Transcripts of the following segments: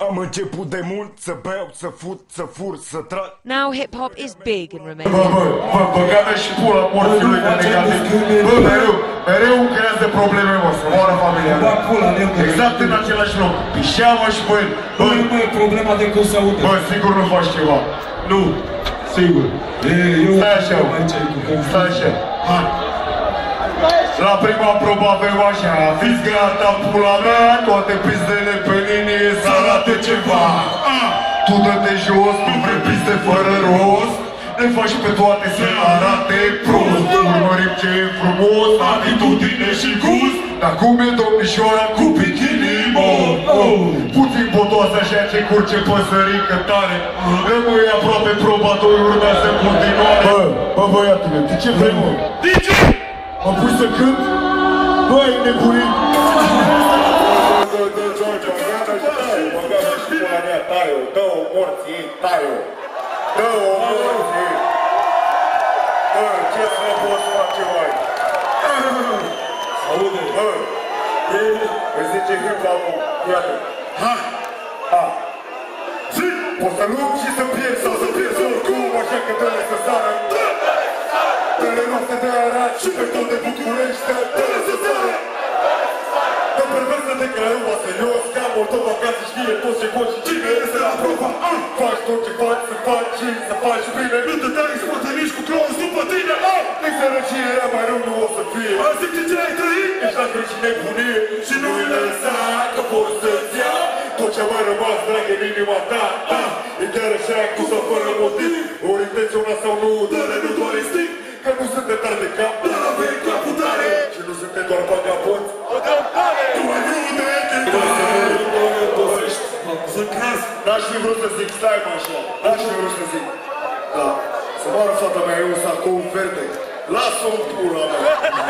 Am început de mult să beau, să fut, să fur, să trag. Now hip hop is big in Romania. Băgată și pula morțului de negativ. Bă, mereu creează probleme, mă, să moară familia. Exact în același loc. Pișeamă și băi. Bă, problema de cum se aude. Bă, sigur nu faci ceva. Nu, sigur. Stai așa, stai așa. Hai. La prima probă avem așa. Fiți gata, pula mea, toate pizdele pe linie să arate ceva. Tu dă-te jos, nu vrei piste fără rost. Ne faci pe toate să arate prost. Urmărim ce e frumos, atitudine și gust. Dar cum e domnișoara cu bikini, puțin potoasă așa ce curge păsărică tare. Rămâi aproape probator, urmează în continuare. Bă, băiatule, de ce vrei, mă? DJ! Mă pui să cânt? Nu ai nebunit! Dă-o morții, tai-o! Dă-o morții! Bă, ce să ne poți face, mai? Aude! Bă! Îi zice hip-hop-ul, iată! Ha! Ha! Zi! Poți să luăm și să pierzi sau să pierzi oricum, așa că dă-le să sară! Dă-le noapte de Arad și pe tot de București, dă-le să sară! Dă perversă de Craiova, serios, ca Moldova, ca să știe toți ce poți și cine este la proba. Faci tot ce faci, să faci și să faci bine. Nu te dai spătănici cu clowns după tine. Nici sărăcirea mai rău nu o să fie. Simți ce ai trăit? Ești la greu și nebunie. Și nu-i lăsa că poți să-ți ia tot ce-a mai rămas drag în inima ta. E chiar așa cu sau fără motiv, ori intenționat sau nu, dă-le nu doar instinct. Că nu sunt de tare de cap, dar avem capul tare. Și nu suntem doar vagabonți. Tu ai vrut de să crezi. N-aș fi vrut să zic, stai mă așa. N-aș fi vrut să zic. Da, să moară fata mea, eu s-a cu un verde. Lasă-o în pula mea.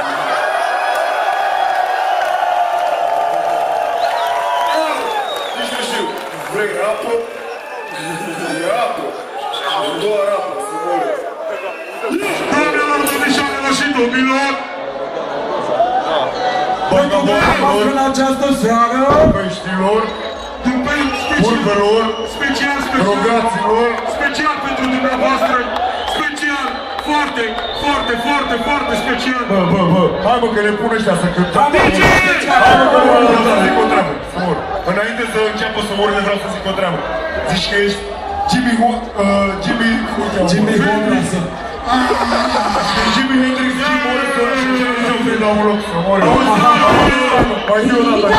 Nici nu știu. Vrei apă? E apă. Doar apă, să moară. Doamnelor, domnișoarelor și domnilor! Vagabondilor, în această seară, peștilor, pulvelor, drogaților, special pentru dumneavoastră, special, foarte, foarte, foarte, foarte special. Bă, hai mă că ne pun ăștia să cântăm. Hai mă că vreau să zic o treabă, să mor. Înainte să înceapă să mor, vreau să zic o treabă. Zici că ești Jimi Hendrix. Jimi Hendrix și Morrison și Jimi Hendrix la un loc să mor. Mai zi o dată.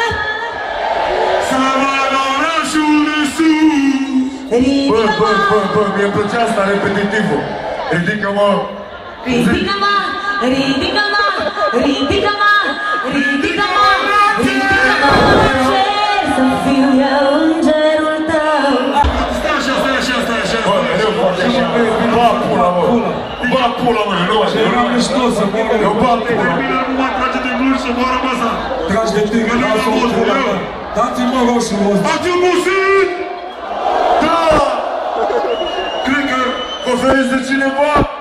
Bă, mie-mi plăcea asta repetitivă. Ridică-mă! Ridică-mă! Ridică-mă! Ridică-mă! Ridică-mă! Ridică-mă! Cer să fiu eu îngerul tău. Stai așa. Bă, mereu faci așa. Ba pula, mă! Ba pula, mă! Nu așa, Eram mișto să moară. Eu ba pula, mă! Bine, nu mai trage de gluri să moară măsa. Tragi de tine, lasă-o pula mea. Dați-mă roșu, mă. Ați-o busit! Da! Cred că o să iese cineva